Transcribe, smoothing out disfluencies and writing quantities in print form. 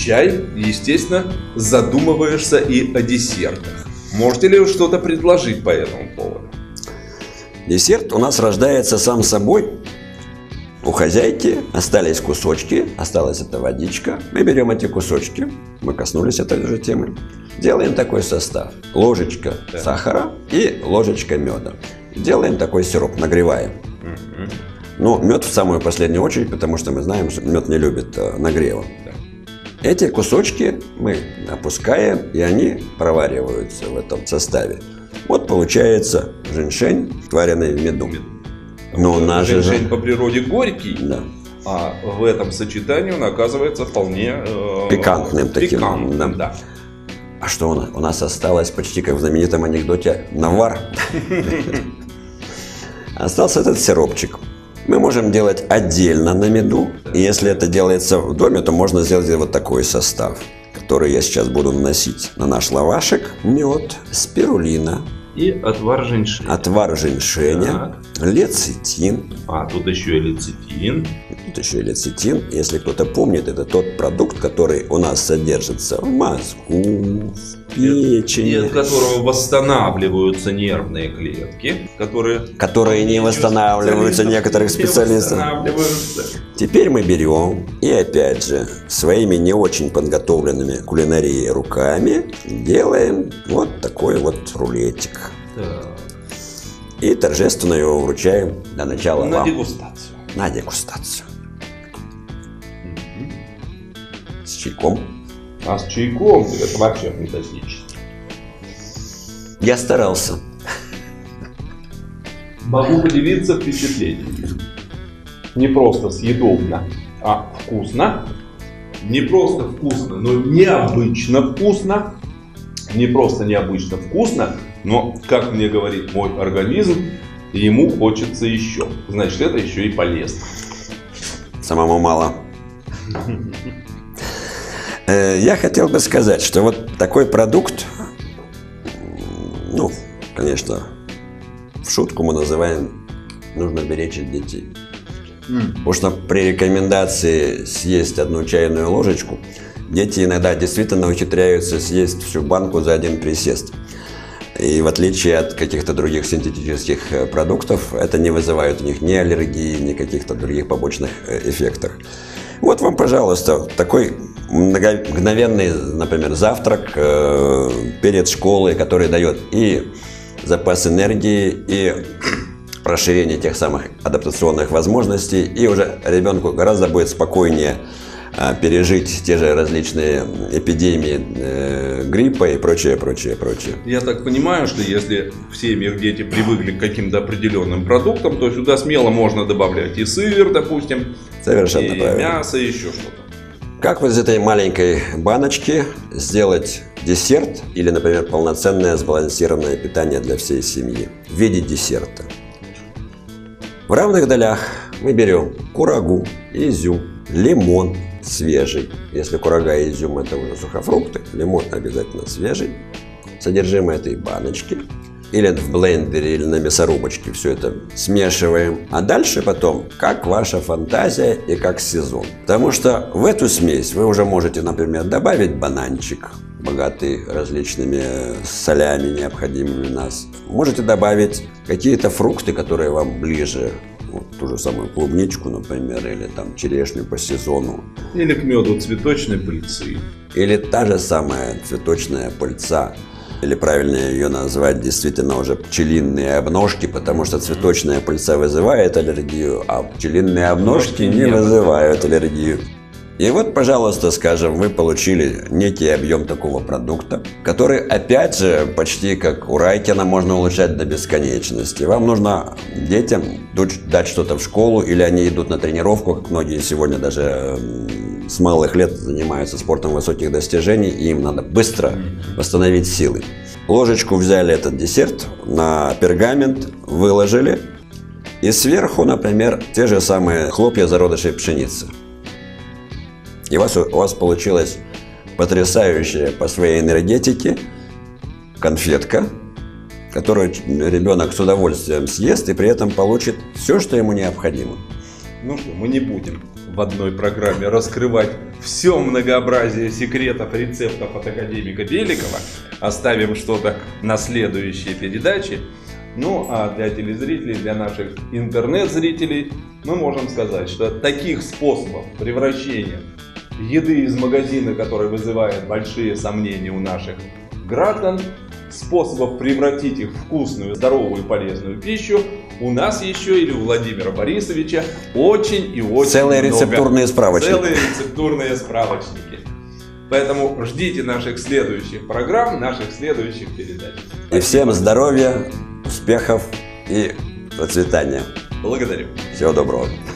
чай, естественно, задумываешься и о десертах. Можете ли вы что-то предложить по этому поводу? Десерт у нас рождается сам собой. У хозяйки остались кусочки, осталась эта водичка. Мы берем эти кусочки, мы коснулись этой же темы. Делаем такой состав. Ложечка сахара и ложечка меда. Делаем такой сироп, нагреваем. Но мед в самую последнюю очередь, потому что мы знаем, что мед не любит нагрева. Эти кусочки мы опускаем, и они провариваются в этом составе. Вот получается женьшень, вареный в меду. Но женьшень по природе горький, да. А в этом сочетании он оказывается вполне пикантным таким. Пикантным, да. А что у нас осталось почти как в знаменитом анекдоте навар? Остался этот сиропчик. Мы можем делать отдельно на меду. И если это делается в доме, то можно сделать вот такой состав, который я сейчас буду наносить на наш лавашек. Мед, спирулина. И отвар женьшеня. Отвар женьшеня, лецитин. А, тут еще и лецитин. Тут еще и лецитин. Если кто-то помнит, это тот продукт, который у нас содержится в мозгу, в печени. И от которого восстанавливаются нервные клетки, которые не восстанавливаются некоторых специалистов. Теперь мы берем и опять же своими не очень подготовленными кулинарией руками делаем вот такой вот рулетик. Да. И торжественно его вручаем до начала на вам. дегустацию. На дегустацию. С чайком. А с чайком это вообще фантастически. Я старался. Могу поделиться впечатлениями. Не просто съедобно, а вкусно. Не просто вкусно, но необычно вкусно. Не просто необычно вкусно, но, как мне говорит мой организм, ему хочется еще. Значит, это еще и полезно. Самому мало. Я хотел бы сказать, что вот такой продукт, ну, конечно, в шутку мы называем «нужно беречь от детей». Потому что при рекомендации съесть 1 чайную ложечку, дети иногда действительно ухитряются съесть всю банку за один присест. И в отличие от каких-то других синтетических продуктов, это не вызывает у них ни аллергии, ни каких-то других побочных эффектов. Вот вам, пожалуйста, такой мгновенный, например, завтрак перед школой, который дает и запас энергии, и расширение тех самых адаптационных возможностей, и уже ребенку гораздо будет спокойнее пережить те же различные эпидемии гриппа и прочее, прочее, прочее. Я так понимаю, что если в семьях дети привыкли к каким-то определенным продуктам, то сюда смело можно добавлять и сыр, допустим, совершенно и правильно. мясо, и еще что-то. Как вот из этой маленькой баночки сделать десерт или, например, полноценное сбалансированное питание для всей семьи в виде десерта? В равных долях мы берем курагу, изюм, лимон свежий. Если курага и изюм — это уже сухофрукты, лимон обязательно свежий. Содержимое этой баночки или в блендере, или на мясорубочке все это смешиваем. А дальше потом, как ваша фантазия и как сезон. Потому что в эту смесь вы уже можете, например, добавить бананчик, богатый различными солями, необходимыми у нас. Можете добавить какие-то фрукты, которые вам ближе. Вот ту же самую клубничку, например, или там черешню по сезону. Или к меду цветочной пыльцы. Или та же самая цветочная пыльца. Или правильнее ее назвать действительно уже пчелиные обножки, потому что цветочная пыльца вызывает аллергию, а пчелиные обножки не вызывают аллергию. И вот, пожалуйста, скажем, вы получили некий объем такого продукта, который, опять же, почти как у Райкина, можно улучшать до бесконечности. Вам нужно детям дать что-то в школу, или они идут на тренировку, как многие сегодня даже с малых лет занимаются спортом высоких достижений, и им надо быстро восстановить силы. Ложечку взяли этот десерт, на пергамент выложили, и сверху, например, те же самые хлопья зародышей пшеницы. И у вас получилась потрясающая по своей энергетике конфетка, которую ребенок с удовольствием съест и при этом получит все, что ему необходимо. Ну что, мы не будем в одной программе раскрывать все многообразие секретов, рецептов от академика Беликова. Оставим что-то на следующие передачи. Ну а для телезрителей, для наших интернет-зрителей мы можем сказать, что таких способов превращения еды из магазина, который вызывает большие сомнения у наших граждан, способов превратить их в вкусную, здоровую и полезную пищу, у нас еще или у Владимира Борисовича очень и очень целые много. рецептурные справочники. Целые рецептурные справочники. Поэтому ждите наших следующих программ, наших следующих передач. И всем здоровья, успехов и процветания. Благодарю. Всего доброго.